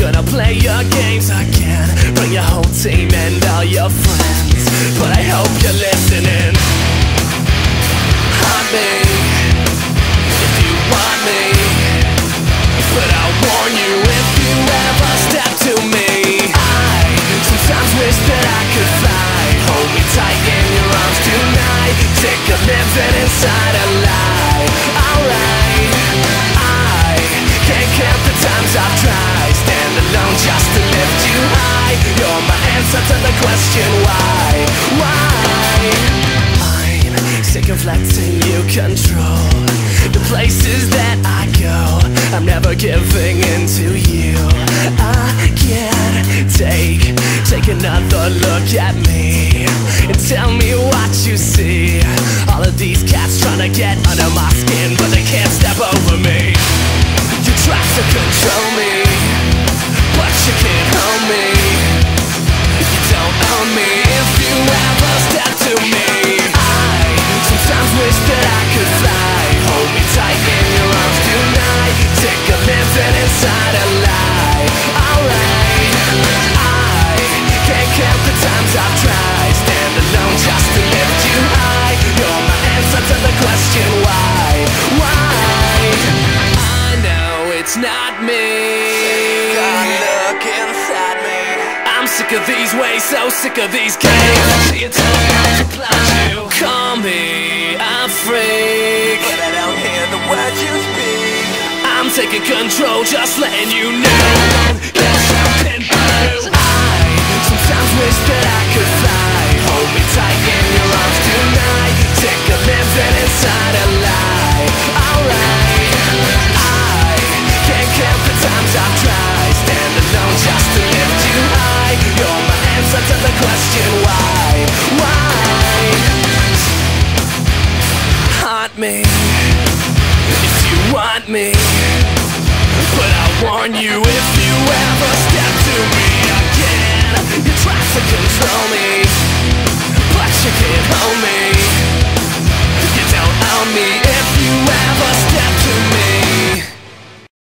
gonna play your games again. Bring your whole team and all your friends, but I hope you're listening. Haunt me if you want me, but I'll warn you if you ever step to me. I sometimes wish that I could fly. Hold me tight in your arms tonight. Sick of living inside a lie. Alright, I can't count the times I've tried. Stand alone just to lift you high. You're my answer to the question why. I'm sick of letting you control the places that I go. I'm never giving in to you. I can't take another look at me and tell me what you see. All of these cats trying to get under my skin, but they can't step over me. You try to control me, but you can't hold me. You don't own me if you ever step to me. I sometimes wish that I could fly. Hold me tight in your arms tonight. Sick of living inside a lie. Alright, I can't count the times I've tried. Stand alone just to lift you high. You're my answer to the question why. I know it's not me. Look inside me. I'm sick of these ways, so sick of these games. See it tell me how to plot you. Call me a freak, but I don't hear the words you speak. I'm taking control, just letting you know. Get something blue. I sometimes wish that I could fly. Hold me tight in your arms tonight. Sick of living inside a lie. Alright, I can't count the times I've tried. Stand alone just to lift you high. You're my answer to the question why. Haunt me if you want me, but I warn you if you ever step to me again. You try to control me, but you can't hold me.